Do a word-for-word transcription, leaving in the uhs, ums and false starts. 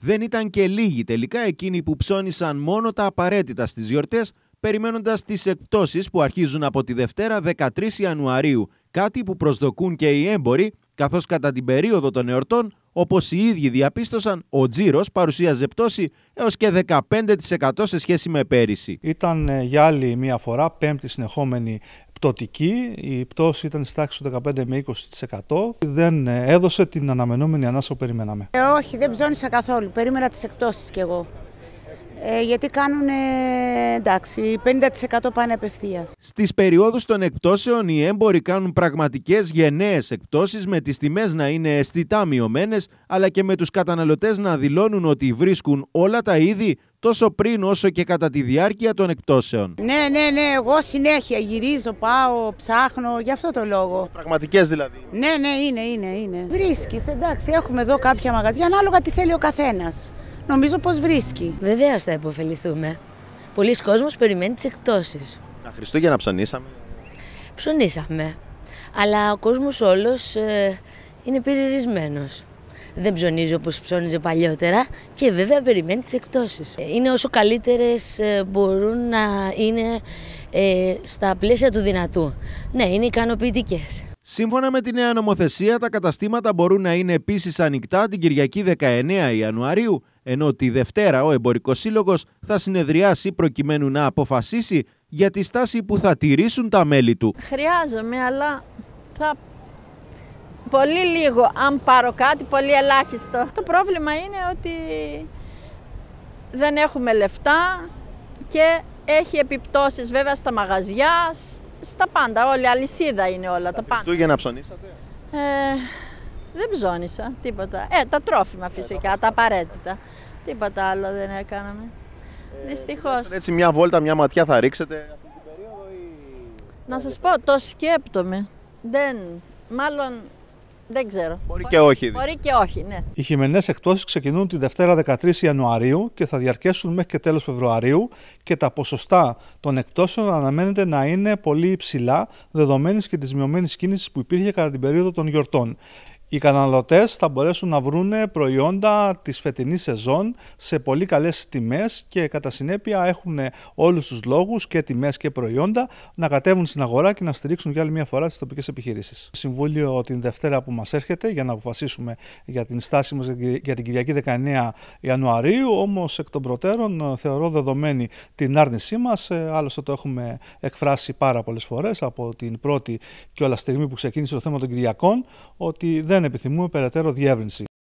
Δεν ήταν και λίγοι τελικά εκείνοι που ψώνισαν μόνο τα απαραίτητα στις γιορτές, περιμένοντας τις εκπτώσεις που αρχίζουν από τη Δευτέρα δεκατρείς Ιανουαρίου, κάτι που προσδοκούν και οι έμποροι, καθώς κατά την περίοδο των εορτών, όπως οι ίδιοι διαπίστωσαν, ο τζίρος παρουσίαζε πτώση έως και δεκαπέντε τοις εκατό σε σχέση με πέρυσι. Ήταν για άλλη μία φορά, πέμπτη συνεχόμενη πτωτική. Η πτώση ήταν στη τάξη του δεκαπέντε με είκοσι τοις εκατό. Δεν έδωσε την αναμενόμενη ανάσα που περιμέναμε. Ε, όχι, δεν ψώνισα καθόλου. Περίμενα τις εκπτώσεις κι εγώ. Ε, γιατί κάνουν, ε, εντάξει, πενήντα τοις εκατό πάνε απευθείας. Στις περιόδους των εκπτώσεων οι έμποροι κάνουν πραγματικές γενναίες εκπτώσεις, με τις τιμές να είναι αισθητά μειωμένες, αλλά και με τους καταναλωτές να δηλώνουν ότι βρίσκουν όλα τα είδη τόσο πριν όσο και κατά τη διάρκεια των εκπτώσεων. Ναι, ναι, ναι, εγώ συνέχεια γυρίζω, πάω, ψάχνω, γι' αυτό το λόγο. Πραγματικές δηλαδή. Ναι, ναι, είναι, είναι, είναι. Βρίσκεις, εντάξει, έχουμε εδώ κάποια μαγαζιά, ανάλογα τι θέλει ο καθένας. Νομίζω πως βρίσκει. Βεβαίως θα υποφεληθούμε. Πολλοί κόσμος περιμένει τις εκπτώσεις. Τα Χριστούγεννα ψωνίσαμε. Ψωνίσαμε. Αλλά ο κόσμος όλος ε, είναι περιορισμένος. Δεν ψωνίζει όπως ψώνιζε παλιότερα και βέβαια περιμένει τις εκπτώσεις. Είναι όσο καλύτερες ε, μπορούν να είναι ε, στα πλαίσια του δυνατού. Ναι, είναι ικανοποιητικές. Σύμφωνα με τη νέα νομοθεσία, τα καταστήματα μπορούν να είναι επίσης ανοιχτά την Κυριακή δεκαεννέα Ιανουαρίου, ενώ τη Δευτέρα ο Εμπορικός Σύλλογος θα συνεδριάσει προκειμένου να αποφασίσει για τη στάση που θα τηρήσουν τα μέλη του. Χρειάζομαι, αλλά θα πολύ λίγο, αν πάρω κάτι, πολύ ελάχιστο. Το πρόβλημα είναι ότι δεν έχουμε λεφτά και έχει επιπτώσεις βέβαια στα μαγαζιά, στα πάντα, όλη αλυσίδα είναι όλα τα πάντα. Χριστούγεννα ψωνίσατε? Ε, δεν ψώνισα, τίποτα. Ε, τα τρόφιμα φυσικά, τα, τα απαραίτητα. Τίποτα άλλο δεν έκαναμε. Ε, Δυστυχώς. Έτσι μια βόλτα, μια ματιά θα ρίξετε αυτή την περίοδο ή... Να σας πω, το σκέπτομαι. Δεν, μάλλον... Δεν ξέρω. Μπορεί και όχι. Μπορεί και όχι, ναι. Οι χειμερινές εκπτώσεις ξεκινούν τη Δευτέρα δεκατρείς Ιανουαρίου και θα διαρκέσουν μέχρι και τέλος Φεβρουαρίου, και τα ποσοστά των εκπτώσεων αναμένεται να είναι πολύ υψηλά, δεδομένης και της μειωμένης κίνησης που υπήρχε κατά την περίοδο των γιορτών. Οι καταναλωτές θα μπορέσουν να βρουν προϊόντα της φετινής σεζόν σε πολύ καλές τιμές και κατά συνέπεια έχουν όλους τους λόγους, και τιμές και προϊόντα, να κατέβουν στην αγορά και να στηρίξουν για άλλη μια φορά τις τοπικές επιχειρήσεις. Συμβούλιο την Δευτέρα που μας έρχεται για να αποφασίσουμε για την στάση μας για την Κυριακή δεκαεννέα Ιανουαρίου, όμως εκ των προτέρων θεωρώ δεδομένη την άρνησή μας. Άλλωστε το έχουμε εκφράσει πάρα πολλές φορές από την πρώτη και όλα στιγμή που ξεκίνησε το θέμα των Κυριακών, ότι δεν επιθυμούμε περαιτέρω διεύρυνση.